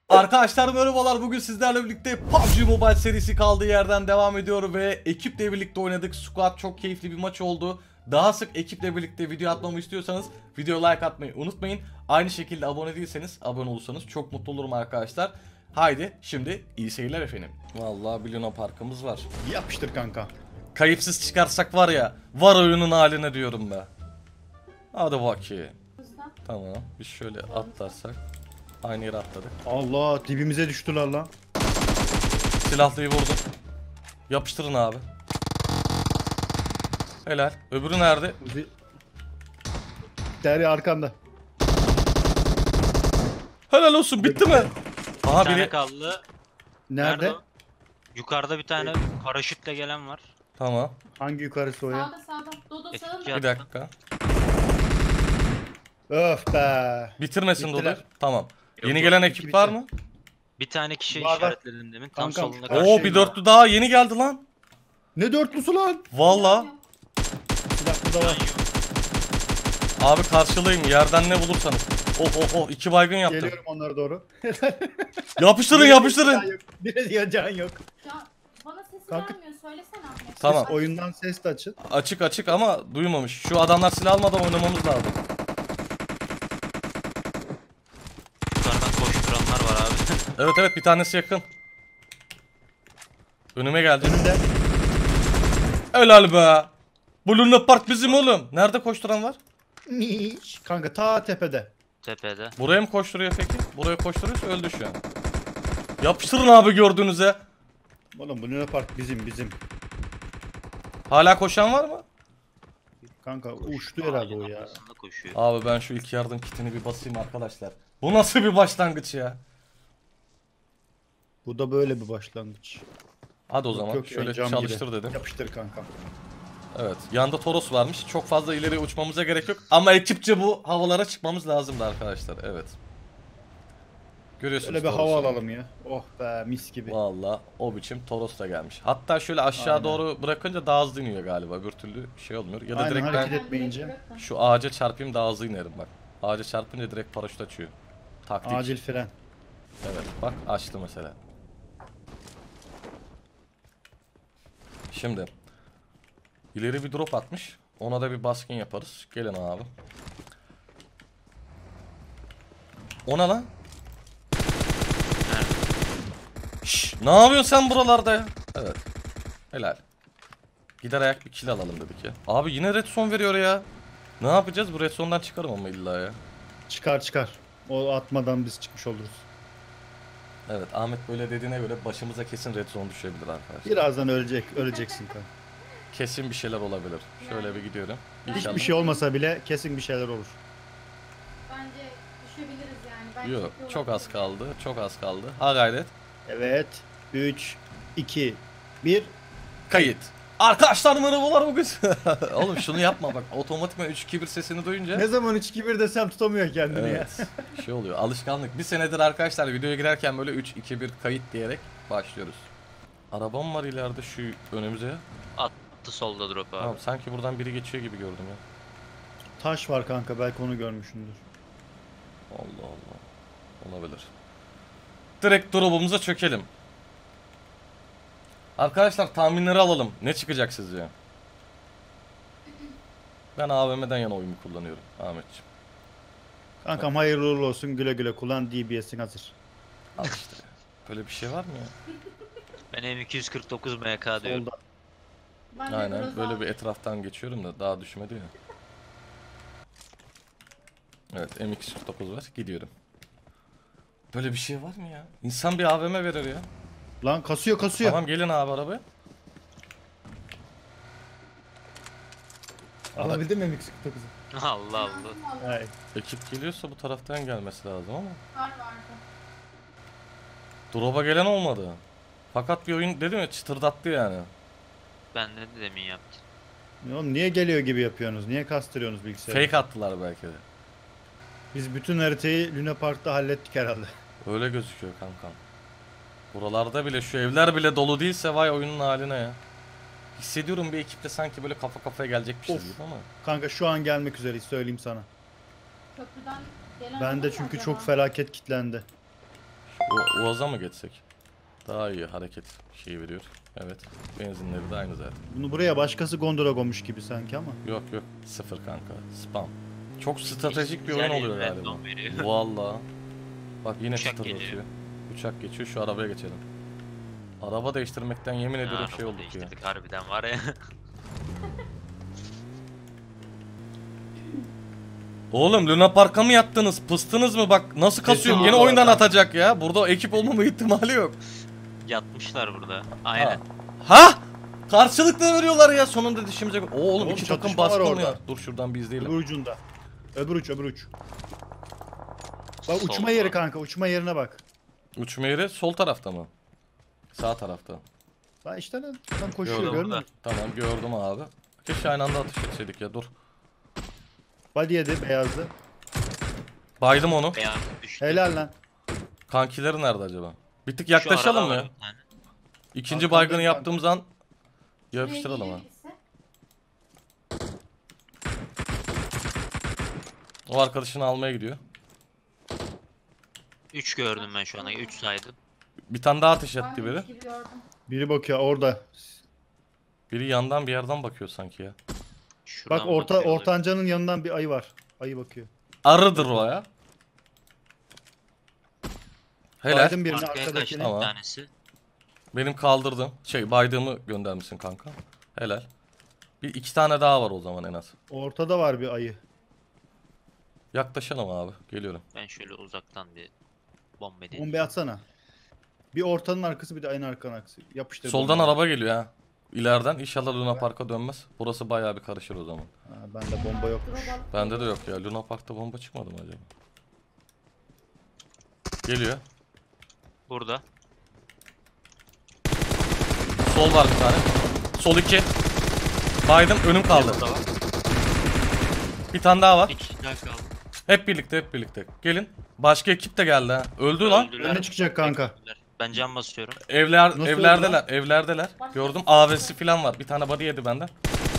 Arkadaşlar merhabalar, bugün sizlerle birlikte PUBG Mobile serisi kaldığı yerden devam ediyor ve ekiple birlikte oynadık. Squad çok keyifli bir maç oldu. Daha sık ekiple birlikte video atmamı istiyorsanız videoya like atmayı unutmayın. Aynı şekilde abone değilseniz abone olursanız çok mutlu olurum arkadaşlar. Haydi şimdi iyi seyirler efendim. Vallahi bir Luna Park'ımız var. Yapıştır kanka. Kayıpsız çıkarsak var ya, var oyunun haline diyorum be. Hadi bakayım. Tamam, biz şöyle atlarsak. Aynı yere atladık. Allah, dibimize düştüler lan. Silahlıyı vurdum. Yapıştırın abi. Helal. Öbürü nerede? Derya arkanda. Helal olsun, bitti mi? Aha Bir tane biri. kaldı. Nerede? o? Yukarıda bir tane paraşütle gelen var. Tamam. Hangi yukarısı o ya? Sağda. Dodo Eski sağında. Bir dakika. Öf be. Bitirmesin Bittiler. Dodo. Tamam. Yeni yok, gelen iki ekip bitti. var mı? Bir tane kişi Var, var. işaretledim demin. Tam Kankam, solunda her Oo, şey bir var. dörtlü daha yeni geldi lan. Ne dörtlüsü lan? Valla. Silahlı da var. Abi karşılayın, yerden ne bulursanız. Oh, 2 baygın yaptım. Geliyorum onlara doğru. Yapıştırın. Bir diyor can yok. Ya, bana sesi Kanka- gelmiyor. Söylesene Ahmet. Tamam. Oyundan ses de açın. Açık ama duymamış. Şu adamlar silah almadan oynamamız lazım. yukarıdan koşturanlar var abi. Evet, bir tanesi yakın. Önüme geldi. Önünde. Helal be. Bu Luna Park bizim oğlum. Nerede koşturan var? Kanka ta tepede. Tepede. Buraya mı koşturuyor peki? Buraya koşturuyorsa öldü şu an. Yapıştırın abi gördüğünüze. Oğlum bu Luna Park bizim. Hala koşan var mı? Kanka uçtu herhalde o Ağacın ya. arkasında koşuyor. Abi ben şu ilk yardım kitini bir basayım arkadaşlar. Bu nasıl bir başlangıç ya? Bu da böyle bir başlangıç. Hadi o zaman Yok, şöyle cam çalıştır gibi. dedim. Yapıştır kanka. Evet, yanda Toros varmış. Çok fazla ileri uçmamıza gerek yok. Ama ekipçe bu havalara çıkmamız lazımdı arkadaşlar. Evet. Görüyorsunuz Şöyle bir Toros'u. hava alalım ya. Oh be, mis gibi. Valla o biçim Toros da gelmiş. Hatta şöyle aşağı Aynen. doğru bırakınca daha hızlı iniyor galiba. Bir türlü şey olmuyor. Ya da Aynen, direkt hareket ben etmeyince. şu ağaca çarpayım, daha hızlı inerim bak. Ağaca çarpınca direkt paraşüt açıyor. Taktik. Acil fren. Evet, bak açtı mesela. Şimdi ileri bir drop atmış. Ona da bir baskın yaparız. Gelin abi. Ona lan. Nerede? Şşş, ne yapıyorsun sen buralarda ya? Evet. Helal. Gider ayak bir kill alalım dedik ya. Abi yine redstone veriyor ya. Ne yapacağız? Bu redstone'dan çıkarım ama illa ya. Çıkar. O atmadan biz çıkmış oluruz. Evet, Ahmet böyle dediğine göre başımıza kesin redstone düşebilir arkadaşlar. Birazdan öleceksin kanka. Kesin bir şeyler olabilir. Şöyle bir gidiyorum. İnşallah. Hiçbir şey olmasa bile kesin bir şeyler olur. Bence düşebiliriz yani. Bence Yok, iyi çok olabilir. az kaldı. Çok az kaldı. Ha gayret. Evet. 3, 2, 1. Kayıt. Arkadaşlar merhabalar bugün. Oğlum şunu yapma bak. Otomatikman 3-2-1 sesini duyunca. Ne zaman 3-2-1 desem tutamıyor kendini ya. Evet. Şey oluyor. Alışkanlık. Bir senedir arkadaşlar videoya girerken böyle 3-2-1 kayıt diyerek başlıyoruz. Arabam var ileride şu önümüze. Attı solda drop abi. Tamam, sanki buradan biri geçiyor gibi gördüm ya. Taş var kanka, belki onu görmüşsündür. Allah Allah. Olabilir. Direkt drop'umuza çökelim. Arkadaşlar tahminleri alalım. Ne çıkacak sizce? Ben AVM'den yana oyumu kullanıyorum Ahmetciğim. Kankam hayırlı uğurlu olsun, güle güle kullan, DBS'in hazır. Al işte. Böyle bir şey var mı ya? Ben M249 MK diyorum. Solda. Ben de Aynen. Groza Böyle bir aldım. etraftan geçiyorum da daha düşmedi ya. Evet, M249 var. Gidiyorum. Böyle bir şey var mı ya? İnsan bir AVM verir ya. Lan kasıyor. Tamam, gelin abi arabaya. Alabildin mi MX-49'u? Allah Allah. Hayır. Ekip geliyorsa bu taraftan gelmesi lazım ama. Kar vardı. Drop'a gelen olmadı. Fakat bir oyun dedim ya, çıtırdattı yani. Ben de demin yaptım. Oğlum niye geliyor gibi yapıyorsunuz? Niye kastırıyorsunuz bilgisayarı? Fake attılar belki de. Biz bütün haritayı Luna Park'ta hallettik herhalde. Öyle gözüküyor kankam. Buralarda bile, şu evler bile dolu değilse vay oyunun haline ya. Hissediyorum bir ekiple sanki böyle kafa kafaya gelecekmişiz Of. gibi ama. Kanka şu an gelmek üzereyiz, söyleyeyim sana. Köprüden gelen Ben de oldu mu çünkü acaba? çok felaket kitlendi. Uaz'a mı geçsek? Daha iyi hareket şeyi veriyor. Evet. Benzinleri de aynı zaten. Bunu buraya başkası gondola koymuş gibi sanki ama. Yok yok. Sıfır kanka. Spam. Çok stratejik bir Güzel oyun oluyor random galiba. veriyor. Valla. Bak yine Uçak çıtır geliyor. atıyor. Uçak geçiyor. Şu arabaya geçelim. Araba değiştirmekten yemin ediyorum Ha, şey araba olduk ya. değiştirdik harbiden var ya. Oğlum Luna Park'a mı yattınız? Pıstınız mı? Bak nasıl kasıyorum. Kesin Yine bu oyundan arada. atacak ya. Burada ekip olmama ihtimali yok. Yatmışlar burada. Aynen. Ha! Karşılıklı veriyorlar ya sonunda dişimize. Oo oğlum Oğlum, iki takım çatışma var baskın orada. ya. Dur şuradan bir Öbür izleyelim. ucunda. Öbür uç, öbür uç. Bak uçma Solda. yeri kanka, uçma yerine bak. Uçma yeri sol tarafta mı? Sağ tarafta. Lan işte lan, adam koşuyor Gördüm. görmüyor musun? Tamam gördüm abi. Keşke aynı anda atış etseydik ya dur. Body yedi, beyazlı. Baydım onu. Beyaz düştü. Helal lan. Kankileri nerede acaba? Bir tık Şu yaklaşalım arada mı var ya? bir tane. İkinci Arkandayım baygını kanka. yaptığımız an Buraya yapıştıralım ha. geliyor birisi. O arkadaşını almaya gidiyor. 3 gördüm ben şu anda. 3 saydım. Bir tane daha ateş Ben etti de biri. üç gibi gördüm. Biri bakıyor orada. Biri yandan bir yerden bakıyor sanki ya. Şuradan Bak bakıyor olabilir. ortancanın yanından bir ayı var. Ayı bakıyor. Arıdır o ya. Helal. Baydım birini Arkaya kaçtı arkadakini. Tamam. bir tanesi. Benim kaldırdım. Baydığımı göndermişsin kanka. Helal. Bir iki tane daha var o zaman en az. Ortada var bir ayı. Yaklaşalım abi. Geliyorum. Ben şöyle uzaktan bir bomba edeyim. Bombayı atsana. Bir ortanın arkası bir de ayın arkanın arkası. Yapıştır. Soldan bombayı. araba geliyor ha. İleriden inşallah Luna Park'a dönmez. Burası bayağı bir karışır o zaman. Ha, bende bomba yokmuş. Drop alıp Bende de yok ya. Luna Park'ta bomba çıkmadı mı acaba? Geliyor. Burada. Sol var bir tane. Sol 2. Baydım önüm kaldı. Burada var. Bir tane daha var. 2 daha kaldı. Hep birlikte hep birlikte. Gelin. Başka ekip de geldi ha. Öldü lan. Öldüler. Önüne çıkacak kanka. Ben cam basıyorum. Evler, Nasıl evlerdeler, evlerdeler. Başka Gördüm bir şey AVS'i yok. falan var. Bir tane body yedi benden.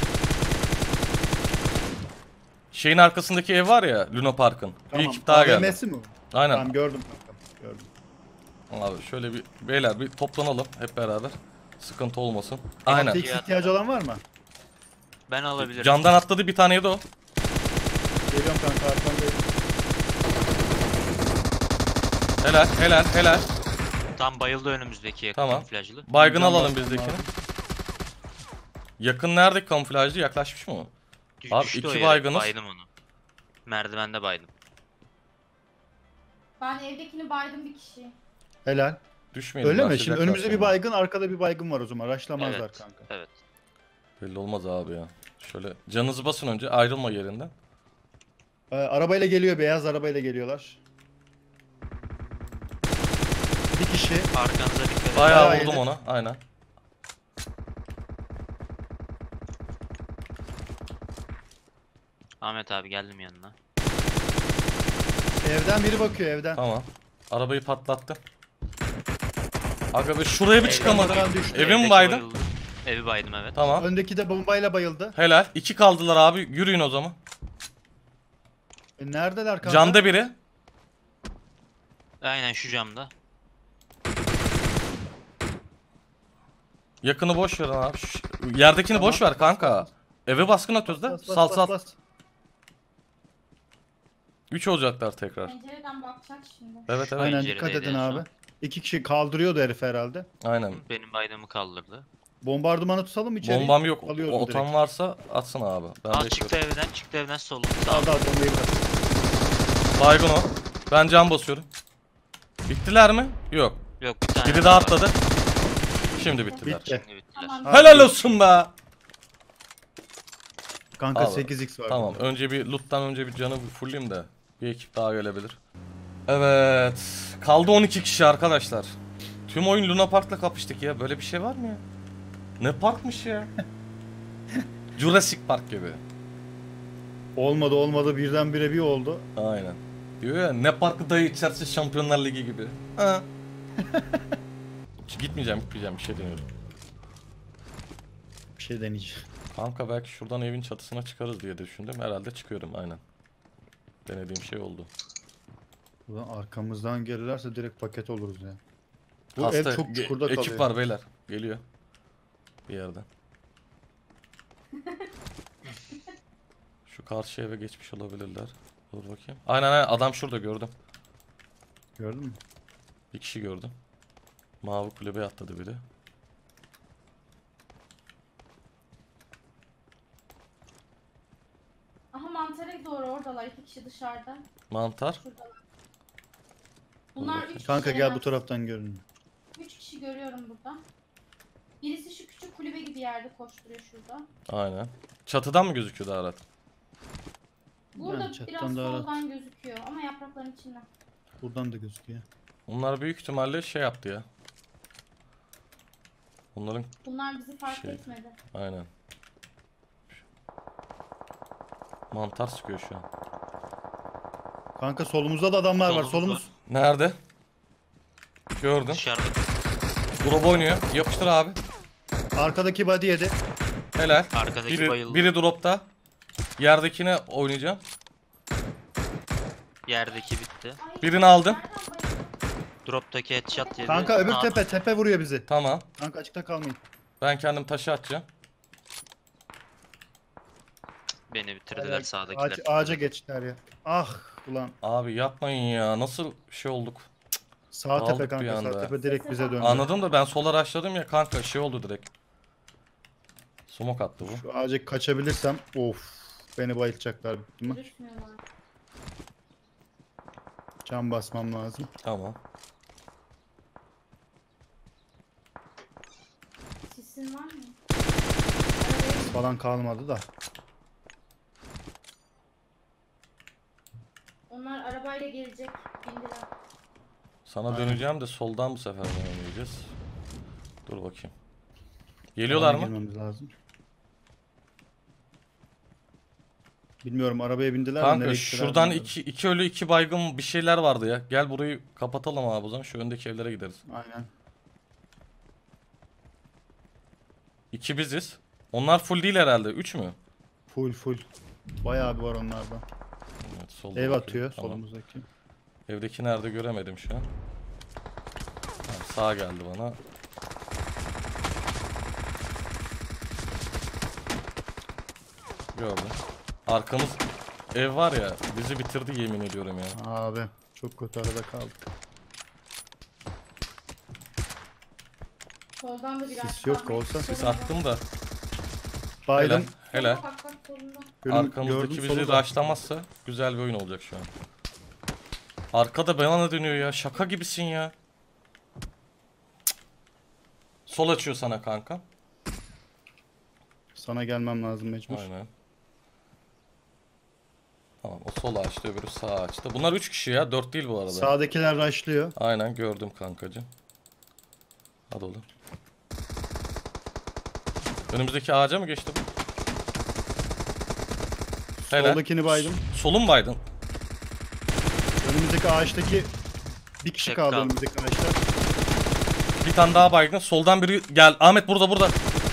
Şeyin arkasındaki ev var ya, Luna Park'ın. Bir ekip daha geldi. AVM'si mi? o? Aynen. Tamam gördüm kanka. Gördüm. Abi şöyle bir beyler bir toplanalım hep beraber. Sıkıntı olmasın. Aynen. Aynen. Tek ihtiyacı olan var mı? Ben alabilirim. Camdan atladı bir tane yedi o. Geliyorum kanka arkandayım. Helal, helal, helal. Tam bayıldı önümüzdeki yakın Tamam. kamuflajlı. Baygın Cam alalım bastım bizdekini. abi. Yakın nerede kamuflajlı? Yaklaşmış mı o? Abi, Düştü iki o yere, baygınız. Baydım onu. Merdivende baydım. Ben evdekini baydım bir kişi. Helal. Düşmeyelim. Öyle mi? başlayacaklar Şimdi önümüzde bir sonra. baygın, arkada bir baygın var o zaman. Raşlamazlar Evet. kanka. Evet. Belli olmaz abi ya. Şöyle canınızı basın önce ayrılma yerinden. Arabayla geliyor, beyaz arabayla geliyorlar. Bir kişi. Arkanıza dikkat edin. Bayağı Bayağı vurdum yedi. ona. Aynen. Ahmet abi geldim yanına. Evden biri bakıyor evden. Tamam. Arabayı patlattım. Aga be şuraya bir çıkamadım. Evden düştü. Evi mi Evdeki baydın? bayıldı. Evi baydım evet. Tamam. Öndeki de bombayla bayıldı. Helal. 2 kaldılar abi. Yürüyün o zaman. Neredeler kanka? Camda biri. Aynen şu camda. Yakını boş ver abi. Yerdekini Tamam. boş ver kanka. Eve baskın atıyoruz da. Bas, bas, Sal bas, sal. bas. 3 olacaklar tekrar. Pencereden bakacak şimdi. Evet evet. Aynen Penceredeydi dikkat edin en abi. son. 2 kişi kaldırıyordu herif herhalde. Aynen. Benim baydığımı kaldırdı. Bombardımanı tutalım mı içeri? Bombam yok. Alıyoruz O direkt. otan varsa atsın abi. Ben Al bekliyorum. çıktı evden solum. Al al bombayı bırak. Baygın o. Ben can basıyorum. Bittiler mi? Yok. Yok bir tane Biri daha atladı. Şimdi bittiler. Bitti. Şimdi bittiler. Tamam. Helal olsun be. Kanka Abi, 8x var. Tamam. burada. Önce bir loot'tan önce bir canı bir fullleyeyim de bir ekip daha gelebilir. Evet. Kaldı 12 kişi arkadaşlar. Tüm oyun Luna Park'la kapıştık ya. Böyle bir şey var mı ya? Ne parkmış ya? Jurassic Park gibi. Olmadı birdenbire bir oldu. Aynen. Diyor ya ne parkı dayı içerse Şampiyonlar Ligi gibi. Ha. Gitmeyeceğim bir şey deniyorum. Bir şey deneyeceğim. Kanka belki şuradan evin çatısına çıkarız diye düşündüm. Herhalde çıkıyorum aynen. Denediğim şey oldu. Ulan arkamızdan gelirlerse direkt paket oluruz ya. Bu Hasta ev çok çukurda kalıyor. ekip var beyler. Geliyor. Bir yerden. Şu karşı eve geçmiş olabilirler. Dur bakayım. Aynen adam şurada gördüm. Gördün mü? Bir kişi gördüm. Mavi kulübe atladı biri. Aha mantara doğru oradalar. 2 kişi dışarıda. Mantar. Şuradalar. Bunlar bakayım. 3 kişi. Kanka gel bu taraftan görün. 3 kişi görüyorum burada. Birisi şu küçük kulübe gibi yerde koşturuyor şurada. Aynen. Çatıdan mı gözüküyor daha rahat? Burada Yani çatıdan biraz daha rahat. soldan gözüküyor ama yaprakların içinden. Buradan da gözüküyor. Onlar büyük ihtimalle şey yaptı ya. Onların Bunlar bizi fark Şey. etmedi. aynen. Mantar sıkıyor şu an. Kanka solumuzda da adamlar var. Solumuz Solumuz. Nerede? Gördüm. Dışarıda. Drop oynuyor. Yapıştır abi. Arkadaki body yedi. Helal. Arkadaki bayıldı. Biri dropta. Yerdekine oynayacağım. Yerdeki bitti. Ay, Birini aldım. nereden bayıldı? Drop'taki headshot yedi. Kanka öbür Sağ- tepe vuruyor bizi. Tamam. Kanka açıkta kalmayın. Ben kendim taşı atacağım. Beni bitirdiler sağdakiler. Ağaca geçtiler ya. Ah ulan. Abi yapmayın ya. Nasıl şey olduk? Sağ Aldık tepe bir kanka. anda. Sağ tepe direkt bize döndü. Anladım da ben sola rushladım ya kanka şey oldu direkt. Smoke attı bu. Şu ağaca kaçabilirsem of. Beni bayılacaklar büyük ihtimal. Görüşmüyorlar. Can basmam lazım. Tamam. Sisin var mı? Arabaya Falan kalmadı da. Onlar arabayla gelecek. Bindiler. Sana döneceğim de soldan bu sefer oynayacağız. Dur bakayım. Geliyorlar Alana mı? girmemiz lazım. Bilmiyorum arabaya bindiler mi? Kanka Nereye gittiler şuradan bilmiyorum. iki ölü iki baygın bir şeyler vardı ya. Gel burayı kapatalım abi o zaman. Şu öndeki evlere gideriz. Aynen. İki biziz. Onlar full değil herhalde. 3 mü? Full. Bayağı bir var onlarda. Evet, solda Ev bakayım. atıyor Tamam. solumuzdaki. Evdeki nerede göremedim şu an. Ha, sağ geldi bana. Gördüm. Arkamız ev var ya bizi bitirdi yemin ediyorum ya. Abi çok kötü arada kaldık. Soldan da biraz Sis yok, tahmin- olsa Sis Solunda. attım da. Baydım. Helal. Bak bak solunda. Arkamızdaki bizi solu da. rushlamazsa güzel bir oyun olacak şu an. Arkada bana dönüyor ya. Şaka gibisin ya. Cık. Sol açıyor sana kanka. Sana gelmem lazım mecbur. Aynen. Tamam o sol açtı öbürü sağ açtı. Bunlar 3 kişi ya 4 değil bu arada. Sağdakiler rushlıyor. Aynen gördüm kankacığım. Hadi oğlum. Önümüzdeki ağaca mı geçti bu? Helal. Soldakini baydım. Solun baydın. Önümüzdeki ağaçtaki bir kişi Tek kaldı kaldı. önümüzdeki ağaçta. Bir tane daha baygın. Soldan biri gel. Ahmet burada.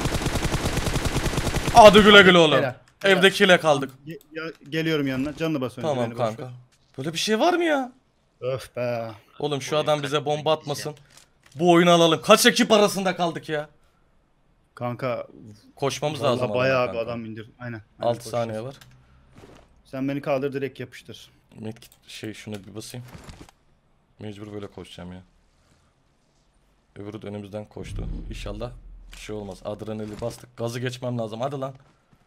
Hadi güle güle oğlum. Helal. Evdekiyle kaldık. Geliyorum yanına. Canını bas önce Tamam beni, boş kanka. ver. Böyle bir şey var mı ya? Öf be. Oğlum şu Oyun adam bize kaliteli bomba gideceğim. atmasın. Bu oyunu alalım. Kaç ekip arasında kaldık ya? Kanka Koşmamız lazım. vallahi bayağı bir kanka. adam indir. Aynen. 6 saniye var. Sen beni kaldır direkt yapıştır. Medkit şunu bir basayım. Mecbur böyle koşacağım ya. Öbürü de önümüzden koştu. İnşallah bir şey olmaz. Adrenali bastık. Gazı geçmem lazım. Hadi lan.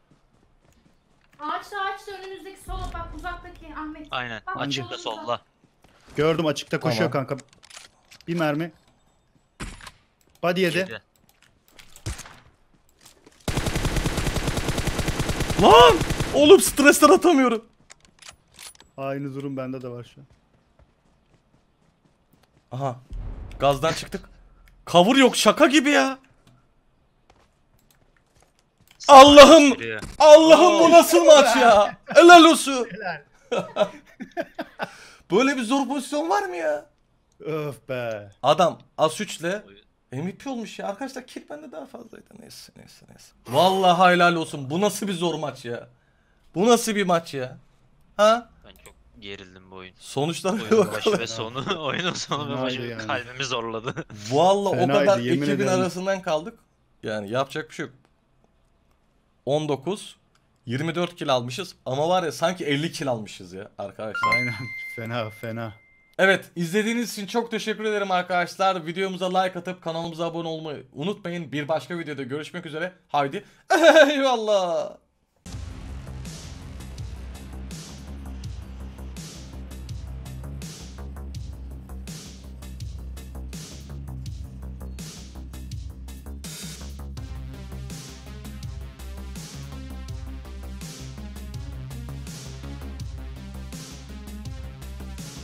Ağaçta önünüzdeki sola bak uzaktaki Ahmet. Aynen. Bak, Açıkta solunda. solda. Gördüm açıkta koşuyor Tamam. kanka. Bir mermi. Body yedi. Yedi. Lan! Oğlum stresten atamıyorum. Aynı durum bende de var şu an. Aha. Gazdan çıktık. Kavur yok şaka gibi ya. Allah'ım! Giriyor. Allah'ım bu nasıl maç ya? Helal olsun. Böyle bir zor pozisyon var mı ya? Öf be. Adam As3'le MVP olmuş ya. Arkadaşlar kill bende daha fazlaydı. Neyse. Vallahi helal olsun. Bu nasıl bir zor maç ya? Bu nasıl bir maç ya? Ha? Ben çok gerildim bu oyun. Sonuçlara Oyunun başı bakalım. ve sonu, oyunun sonu ve Fenaydı başı yani. kalbimi zorladı. Valla o Fenaydı, kadar yemin ekibin ederim. arasından kaldık. Yani yapacak bir şey yok. 19 24 kill almışız ama var ya sanki 50 kill almışız ya arkadaşlar. Aynen. Fena fena. Evet, izlediğiniz için çok teşekkür ederim arkadaşlar. Videomuza like atıp kanalımıza abone olmayı unutmayın. Bir başka videoda görüşmek üzere. Haydi eyvallah.